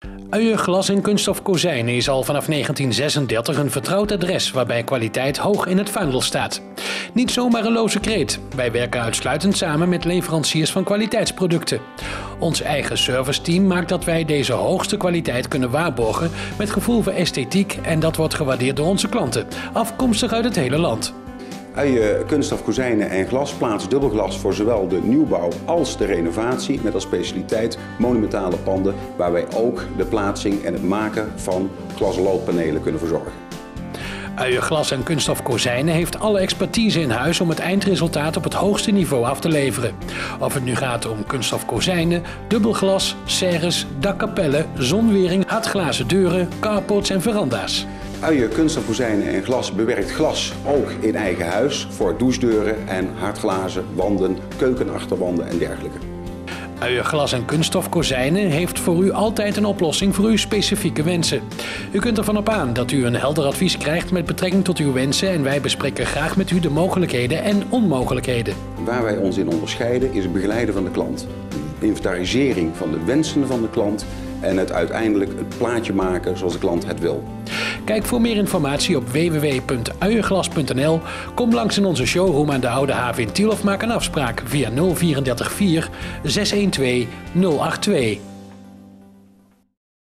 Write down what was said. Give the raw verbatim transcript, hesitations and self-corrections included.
Uije Glas en Kunststof Kozijnen is al vanaf negentien zesendertig een vertrouwd adres waarbij kwaliteit hoog in het vaandel staat. Niet zomaar een loze kreet. Wij werken uitsluitend samen met leveranciers van kwaliteitsproducten. Ons eigen serviceteam maakt dat wij deze hoogste kwaliteit kunnen waarborgen met gevoel voor esthetiek en dat wordt gewaardeerd door onze klanten, afkomstig uit het hele land. Uije Kunststof Kozijnen en Glas plaatst dubbelglas voor zowel de nieuwbouw als de renovatie met als specialiteit monumentale panden waar wij ook de plaatsing en het maken van glas- en loodpanelen kunnen verzorgen. Uije Glas en Kunststof Kozijnen heeft alle expertise in huis om het eindresultaat op het hoogste niveau af te leveren. Of het nu gaat om kunststof kozijnen, dubbelglas, serres, dakkapellen, zonwering, hartglazen deuren, carports en veranda's. Uije Kunststof Kozijnen en Glas bewerkt glas ook in eigen huis voor douchedeuren en hartglazen, wanden, keukenachterwanden en dergelijke. Uije Glas en Kunststof Kozijnen heeft voor u altijd een oplossing voor uw specifieke wensen. U kunt ervan op aan dat u een helder advies krijgt met betrekking tot uw wensen en wij bespreken graag met u de mogelijkheden en onmogelijkheden. Waar wij ons in onderscheiden is het begeleiden van de klant. De inventarisering van de wensen van de klant en het uiteindelijk het plaatje maken zoals de klant het wil. Kijk voor meer informatie op w w w punt uijeglas punt n l. Kom langs in onze showroom aan de Oude Haven in Tiel of maak een afspraak via nul drieëndertig vier zes een twee nul acht twee.